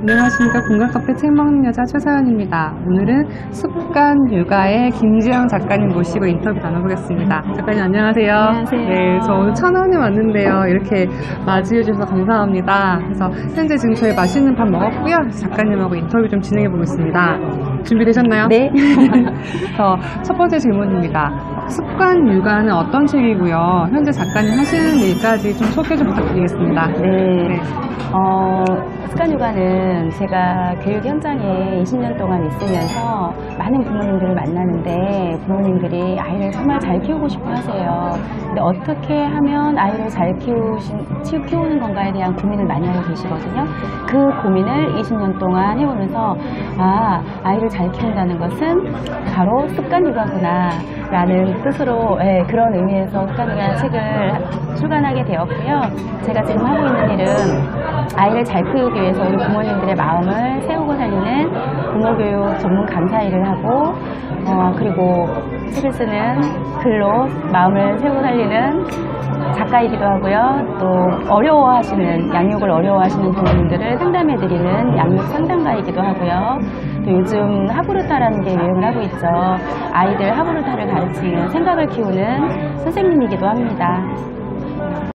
안녕하십니까. 공간카페 책 먹는 여자 최서연입니다. 오늘은 습관 육아의 김지영 작가님 모시고 인터뷰 나눠보겠습니다. 작가님 안녕하세요. 안녕하세요. 네, 저 오늘 천안에 왔는데요. 이렇게 맞이해 주셔서 감사합니다. 그래서 현재 지금 저희 맛있는 밥 먹었고요. 작가님하고 인터뷰 좀 진행해 보겠습니다. 준비되셨나요? 네. 첫 번째 질문입니다. 습관 육아는 어떤 책이고요? 현재 작가님 하시는 일까지 좀 소개 좀 부탁드리겠습니다. 네. 습관 육아는 제가 교육 현장에 20년 동안 있으면서 많은 부모님들을 만나는데 부모님들이 아이를 정말 잘 키우고 싶어 하세요. 근데 어떻게 하면 아이를 잘 키우는 건가에 대한 고민을 많이 하고 계시거든요. 그 고민을 20년 동안 해오면서 아이를 잘 키운다는 것은 바로 습관 육아구나 라는 뜻으로 그런 의미에서 습관 육아 책을 출간하게 되었고요. 제가 지금 하고 있는 일은 아이를 잘 키우기 위해서 우리 부모님들의 마음을 세우고 살리는 부모교육 전문 강사 일을 하고 그리고 책을 쓰는 글로 마음을 세우고 살리는 작가이기도 하고요. 또 어려워하시는 양육을 어려워하시는 부모님들을 상담해드리는 양육 상담가이기도 하고요. 또 요즘 하부르타라는 게 유행을 하고 있죠. 아이들 하부르타를 가르치는 생각을 키우는 선생님이기도 합니다.